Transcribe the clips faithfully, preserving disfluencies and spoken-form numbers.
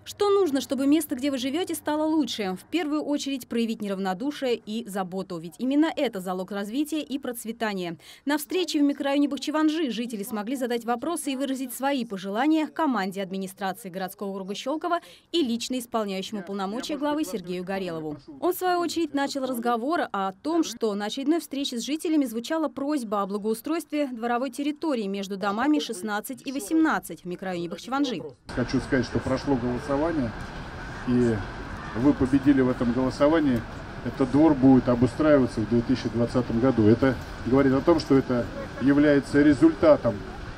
Что нужно, чтобы место, где вы живете, стало лучше? В первую очередь проявить неравнодушие и заботу. Ведь именно это залог развития и процветания. На встрече в микрорайоне Бахчеванжи жители смогли задать вопросы и выразить свои пожелания команде администрации городского округа Щелково и лично исполняющему полномочия главы Сергею Горелову. Он, в свою очередь, начал разговор о том, что на очередной встрече с жителями звучала просьба о благоустройстве дворовой территории между домами шестнадцать и восемнадцать в микрорайоне Бахчеванжи. Хочу сказать, что прошло голосование, и вы победили в этом голосовании. Этот двор будет обустраиваться в две тысячи двадцатом году. Это говорит о том, что это является результатом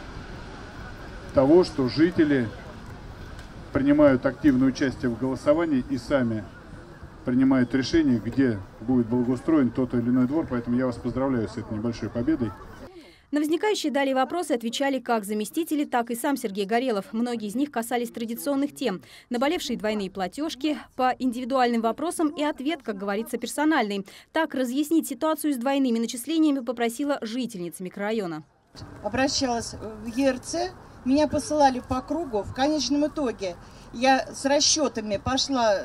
того, что жители принимают активное участие в голосовании и сами принимают решение, где будет благоустроен тот или иной двор. Поэтому я вас поздравляю с этой небольшой победой. На возникающие далее вопросы отвечали как заместители, так и сам Сергей Горелов. Многие из них касались традиционных тем. Наболевшие двойные платежки, по индивидуальным вопросам и ответ, как говорится, персональный. Так, разъяснить ситуацию с двойными начислениями попросила жительница микрорайона. Обращалась в Е Эр Цэ, меня посылали по кругу. В конечном итоге я с расчетами пошла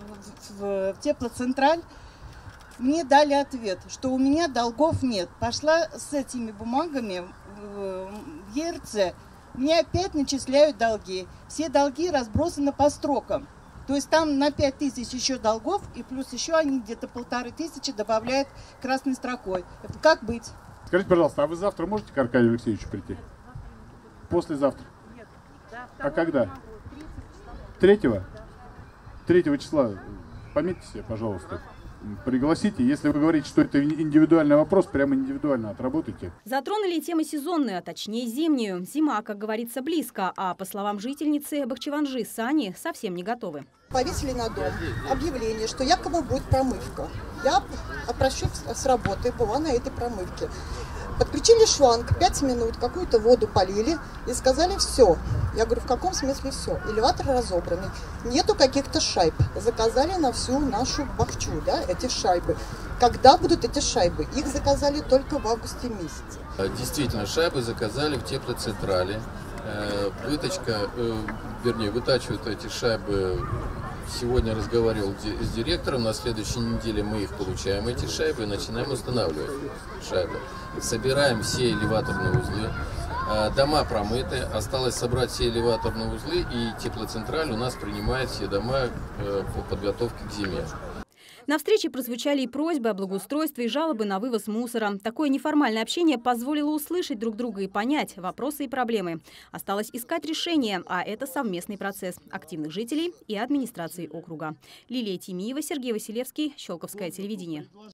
в теплоцентраль. Мне дали ответ, что у меня долгов нет. Пошла с этими бумагами в Е Эр Цэ. Мне опять начисляют долги. Все долги разбросаны по строкам. То есть там на пять тысяч еще долгов, и плюс еще они где-то полторы тысячи добавляют красной строкой. Как быть? Скажите, пожалуйста, а вы завтра можете к Аркадию Алексеевичу прийти? Послезавтра? А когда? Третьего? Третьего числа. Пометьте себе, пожалуйста. Пригласите. Если вы говорите, что это индивидуальный вопрос, прямо индивидуально отработайте. Затронули и темы сезонные, а точнее зимнюю. Зима, как говорится, близко, а по словам жительницы Бахчеванжи, сани совсем не готовы. Повесили на дом объявление, что якобы будет промывка. Я обращусь с работы, была на этой промывке. Подключили шланг, пять минут, какую-то воду полили и сказали все. Я говорю, в каком смысле все? Элеватор разобранный, нету каких-то шайб. Заказали на всю нашу Бахчу, да, эти шайбы. Когда будут эти шайбы? Их заказали только в августе месяце. Действительно, шайбы заказали в теплоцентрале. Выточка, вернее, вытачивают эти шайбы. Сегодня разговаривал с директором, на следующей неделе мы их получаем, эти шайбы, и начинаем устанавливать шайбы. Собираем все элеваторные узлы, дома промыты, осталось собрать все элеваторные узлы, и теплоцентраль у нас принимает все дома по подготовке к зиме. На встрече прозвучали и просьбы о благоустройстве, и жалобы на вывоз мусора. Такое неформальное общение позволило услышать друг друга и понять вопросы и проблемы. Осталось искать решения, а это совместный процесс активных жителей и администрации округа. Лилия Тимиева, Сергей Василевский, Щелковское телевидение.